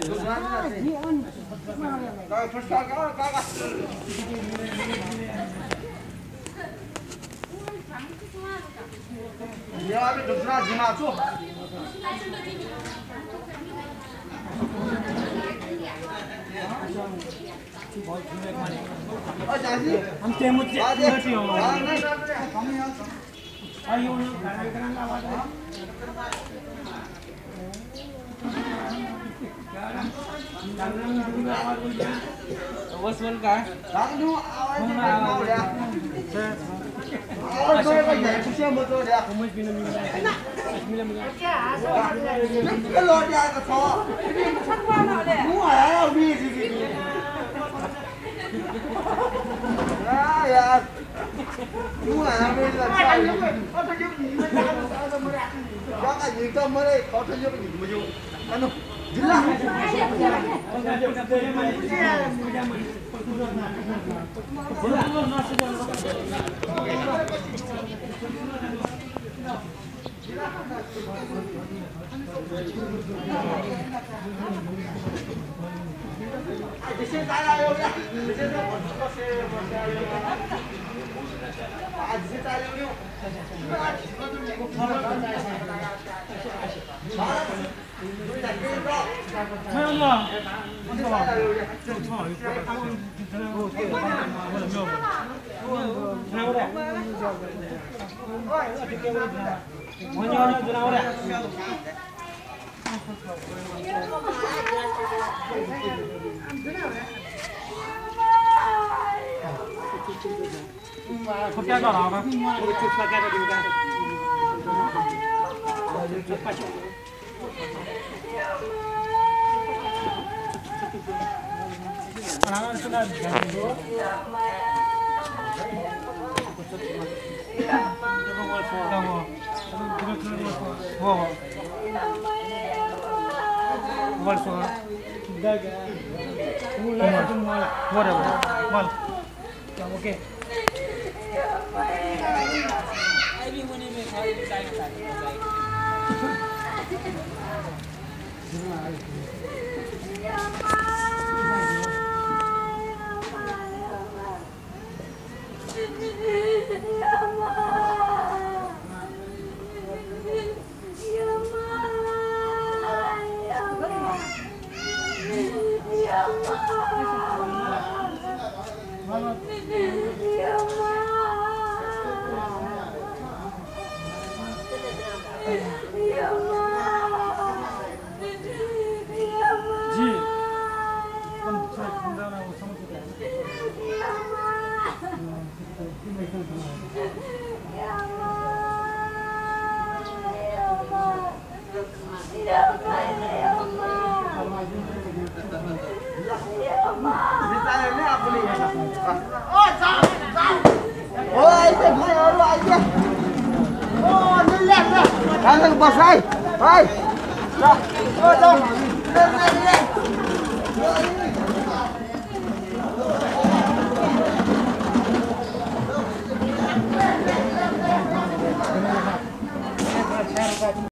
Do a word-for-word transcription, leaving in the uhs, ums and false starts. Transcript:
Ya, abi दूसरा जिना चो. हम तेमुत से हो आयो ना करना आवाज बस बोल का Lalu awal ni mau dia. Awal saya kan jadi kucing betul dia. Kamu minum minum minum minum Kalau dia ke so. Mu ayah ni sih. Ya ya. Mu ayah ni lah. Jangan kita mari kau tunjuk ni maju. Anu. Jelas. Di sini saya ayo ya. Di sini kau saya Ah, di sini saya ayo. ما الله क्या कर रहा Anak-anak sudah ganti. Oke. Bos, hai. Hai. Dah. Oh, dah. Dah, dah, dah.